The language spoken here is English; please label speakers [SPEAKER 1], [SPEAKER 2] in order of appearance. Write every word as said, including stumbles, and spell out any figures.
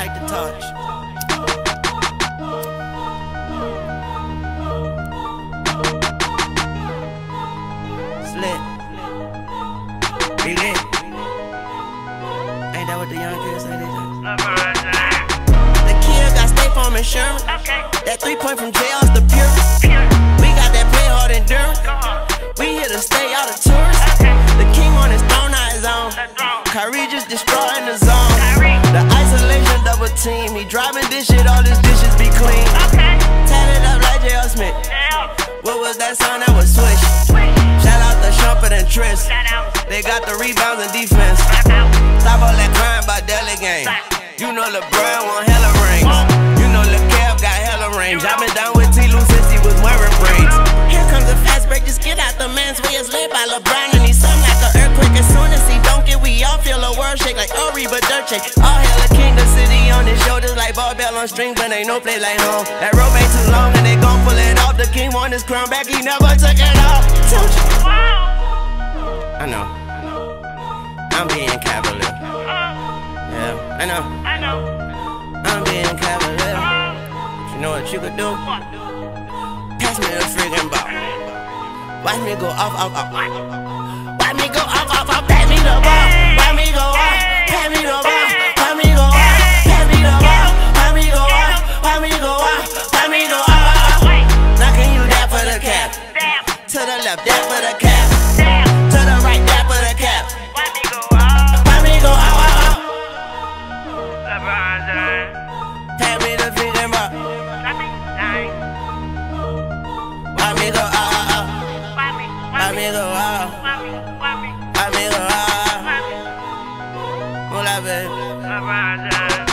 [SPEAKER 1] Light the torch. Slit. Big lit. Ain't that what the young kids say they do? The kid got State Farm insurance.
[SPEAKER 2] Okay.
[SPEAKER 1] That three point from jail's the purest. We got that play hard endurance. We here to stay out of tourists.
[SPEAKER 2] Okay.
[SPEAKER 1] The king on his throne, not his own. Kyrie just destroying the zone.
[SPEAKER 2] Kyrie.
[SPEAKER 1] The isolation double team. He driving this shit, all his dishes be clean.
[SPEAKER 2] Okay.
[SPEAKER 1] Tatted up like J L Smith.
[SPEAKER 2] Yeah.
[SPEAKER 1] What was that sound? That was Swish.
[SPEAKER 2] Sweet.
[SPEAKER 1] Shout out to Shumpert and Triss.
[SPEAKER 2] Shout out.
[SPEAKER 1] They got the rebounds and defense.
[SPEAKER 2] Shout out.
[SPEAKER 1] Stop all that crying about Deli game. You know LeBron want hella rings. You know LeCav got hella range. I been down with T. Lou since he was wearing braids. Here comes a fast break, just get out the man's way. It's led by LeBron and he's something like an earthquake. As soon as he don't get, we all feel the world shake like Ori, but dirt shake. All hail the king, the city on his shoulders like barbell on strings, but ain't no play like home. That rope ain't too long and they gon' pull it off. The king want his crown back, he never took it off. Told you. I know. I'm being cavalier. Yeah, I know.
[SPEAKER 2] I know.
[SPEAKER 1] I'm being cavalier. You know what you could do? Pass me the friggin' ball. Watch me go off, off, off. Watch me go off, off, off. Pass me the ball. Watch me go off. Pass me the ball. Watch me go off. Pass me the ball. Watch me go off. Watch me go off. Watch me go off. Now can you dap for the cap? To the left, dap for the cap. To the right, dap for the cap.
[SPEAKER 2] Let me go out.
[SPEAKER 1] Watch me go off, off, off.
[SPEAKER 2] LeBron James.
[SPEAKER 1] Pass me the friggin' ball.
[SPEAKER 2] Let me die.
[SPEAKER 1] Watch me go off, off, off.
[SPEAKER 2] Let me.
[SPEAKER 1] Watch me go off.
[SPEAKER 2] Let me. Let me.
[SPEAKER 1] Watch me go off.
[SPEAKER 2] Let me.
[SPEAKER 1] Move that, baby.
[SPEAKER 2] LeBron James.